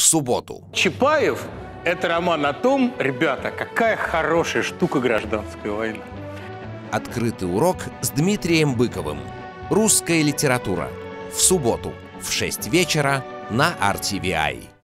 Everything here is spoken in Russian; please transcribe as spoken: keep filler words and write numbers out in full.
субботу. Чапаев – это роман о том, ребята, какая хорошая штука гражданская война. Открытый урок с Дмитрием Быковым. Русская литература. В субботу в шесть вечера на эр ти ви ай.